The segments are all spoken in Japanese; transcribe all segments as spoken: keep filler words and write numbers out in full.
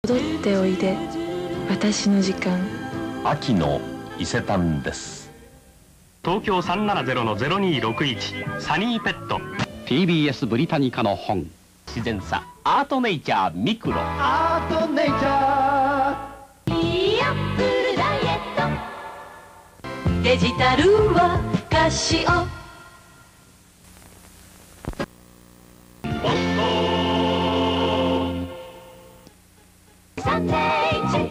戻っておいで、私の時間。 秋の伊勢丹です。 東京 さんななゼロのゼロにろくいち サニーペット。 ティービーエス ブリタニカの本。 自然さアートネイチャーミクロ。 アートネイチャー。 いいアップルダイエット。デジタルはカシオ。サンデーチェック。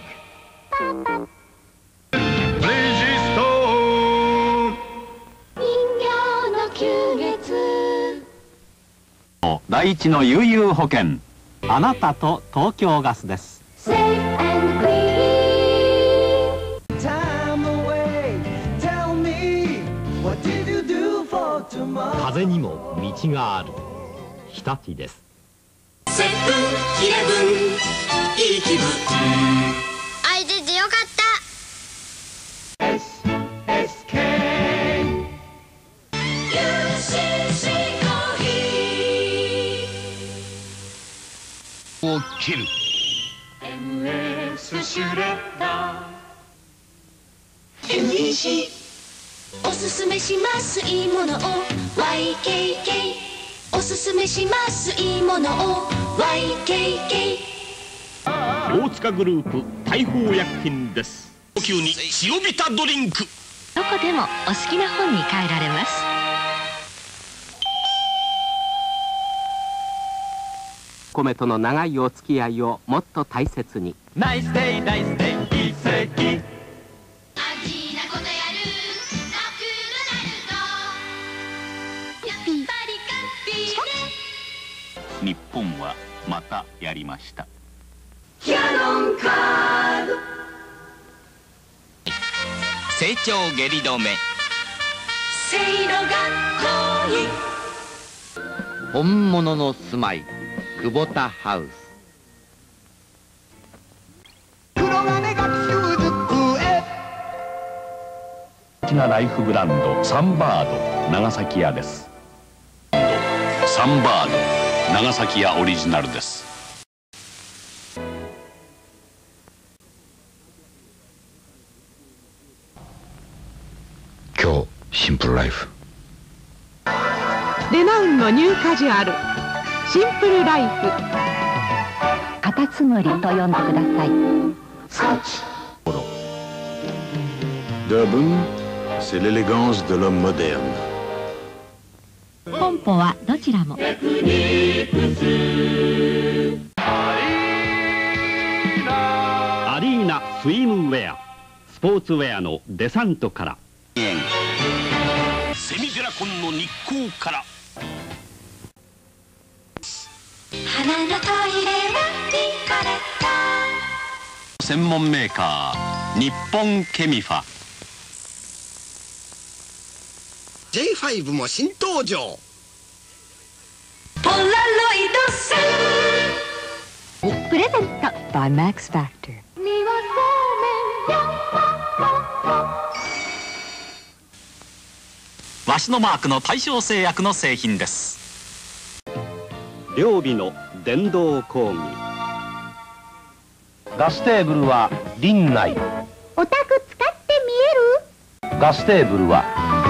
レジストーン。 人形の休月。 第一の悠々保険。あなたと東京ガスです。 セーフ&クリーン。 Time away. Tell me what did you do for tomorrow? 風にも道がある。日立です。 セブンイレブンいい気分。 会えててよかった。 エスエスケーユーシーシー コーヒー。 を切る。 エムエス シュレッダー。 エムイーシーおすすめしますいいものを ワイケーケー。 おすすめしますいいものを ワイケーケー。 大塚グループ大砲薬品です。 高級に塩ビタドリンク。 どこでもお好きな本に変えられます。 米との長いお付き合いをもっと大切に。 ナイスデイナイスデイ奇跡。 アジなことやるなくなるとやっぱりカッピーで。 日本はまたやりました。 キャノンカード。 成長下痢止め。 せいろが遠い。 本物の住まい。久保田ハウス。 黒金学習机。 好きなライフブランドサンバード長崎屋です。サンバード長崎屋オリジナルです。 今日シンプルライフ。 レナウンのニューカジュアルシンプルライフ。 カタツムリと呼んでください。 Durban, c'est l'élégance de l'homme moderne. 本舗はどちらも。 アリーナスイムウェア。スポーツウェアのデサントから。 セミデラコンの日光から。 花のトイレはリカレット。 専門メーカー日本ケミファ。 ジェイファイブ も新登場。 ポラロイド線。 プレゼント by Max Factor。 身はそうめんよ。 わしのマークの大正製薬の製品です。 両備の電動工具。 ガステーブルは林内。 お宅使って見える？ ガステーブルは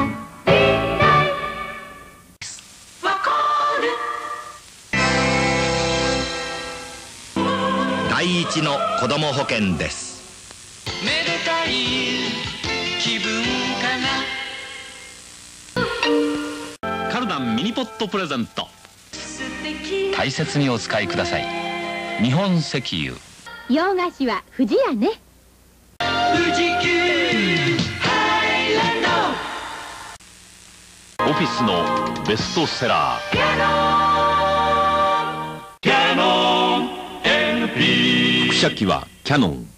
わかる。 第一の子供保険です。 めでたい気分かな。 カルダンミニポットプレゼント。大切にお使いください。日本石油。 洋菓子は富士屋ね。 富士急ハイランド。 オフィスのベストセラー。 キャノン エヌピー。 副写機はキヤノン。